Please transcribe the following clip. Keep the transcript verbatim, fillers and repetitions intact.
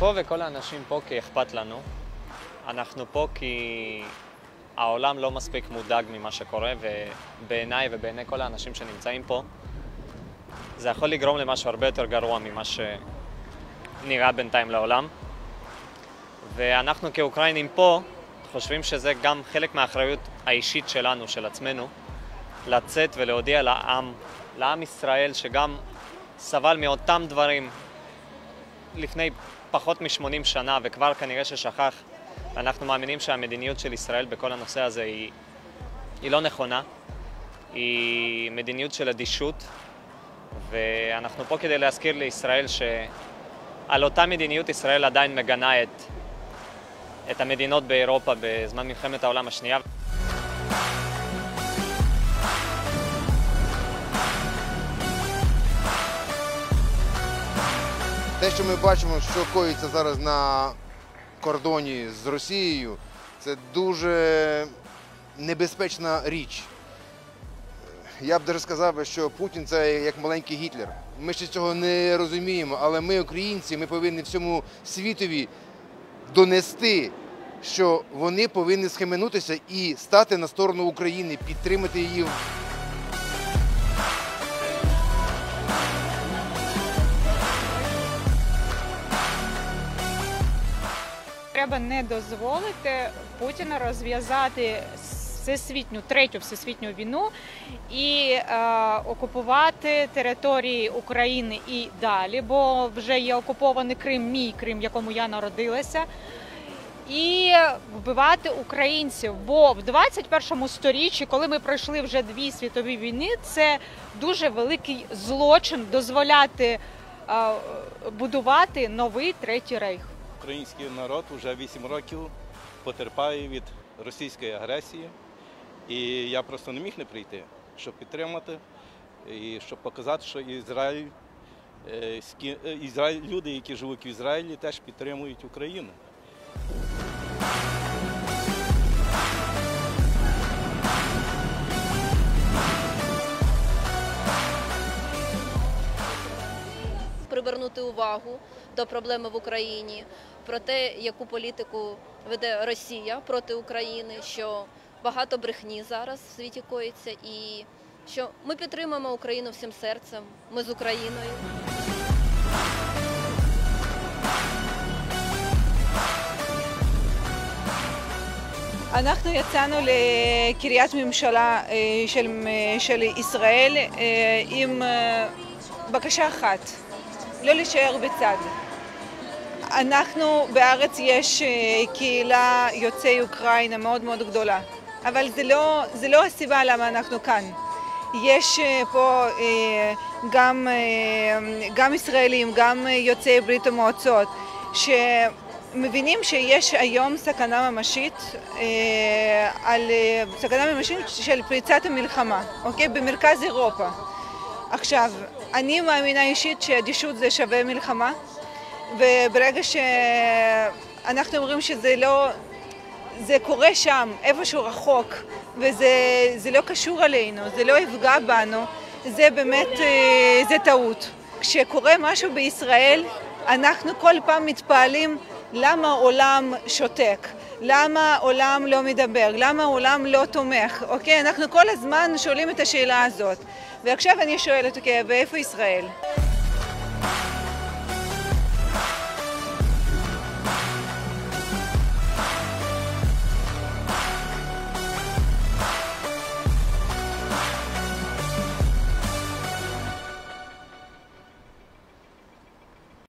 פה וכל האנשים פה כי אכפת לנו. אנחנו פה כי העולם לא מספיק מודאג ממה שקורה, ובעיניי ובעיני כל האנשים שנמצאים פה, זה יכול לגרום למשהו הרבה יותר גרוע ממה שנראה בינתיים לעולם. ואנחנו כאוקראינים פה חושבים שזה גם חלק מהאחריות האישית שלנו, של עצמנו, לצאת ולהודיע לעם, לעם ישראל שגם סבל מאותם דברים לפני פחות מ-שמונים שנה, וכבר כנראה ששכח. אנחנו מאמינים שהמדיניות של ישראל בכל הנושא הזה היא, היא לא נכונה, היא מדיניות של אדישות, ואנחנו פה כדי להזכיר לישראל שעל אותה מדיניות ישראל עדיין מגנה את, את המדינות באירופה בזמן מלחמת העולם השנייה. Те, що ми бачимо, що коїться зараз на кордоні з Росією, це дуже небезпечна річ. Я б навіть сказав, що Путін – це як маленький Гітлер. Ми ще цього не розуміємо, але ми, українці, ми повинні всьому світові донести, що вони повинні схаменутися і стати на сторону України, підтримати її. Треба не дозволити Путіна розв'язати всесвітню, третю всесвітню війну і е, окупувати території України і далі, бо вже є окупований Крим, мій Крим, в якому я народилася, і вбивати українців. Бо в двадцять першому сторіччі, коли ми пройшли вже дві світові війни, це дуже великий злочин дозволяти е, будувати новий Третій Рейх. Український народ вже вісім років потерпає від російської агресії, і я просто не міг не прийти, щоб підтримати і щоб показати, що Ізраїль, Ізраїль, люди, які живуть в Ізраїлі, теж підтримують Україну. Привернути увагу до проблеми в Україні, про те, яку політику веде Росія проти України, що багато брехні зараз в світі коїться і що ми підтримуємо Україну всім серцем, ми з Україною. אנחנו יצאנו לקריית ממשלה של, של ישראל עם בקשה אחת, לא להישאר בצד. אנחנו בארץ יש קהילה יוצאי אוקראינה מאוד מאוד גדולה, אבל זה לא, זה לא הסיבה למה אנחנו כאן. יש פה גם, גם ישראלים, גם יוצאי ברית המועצות, שמבינים שיש היום סכנה ממשית, על סכנה ממשית של פריצת המלחמה, אוקיי? במרכז אירופה. עכשיו, אני מאמינה אישית שאדישות זה שווה מלחמה, וברגע שאנחנו אומרים שזה לא, זה קורה שם, איפשהו רחוק, וזה לא קשור אלינו, זה לא יפגע בנו, זה באמת, זה טעות. כשקורה משהו בישראל, אנחנו כל פעם מתפעלים למה העולם שותק, למה העולם לא מדבר, למה העולם לא תומך, אוקיי? אנחנו כל הזמן שואלים את השאלה הזאת. ועכשיו אני שואלת, אוקיי, ואיפה ישראל?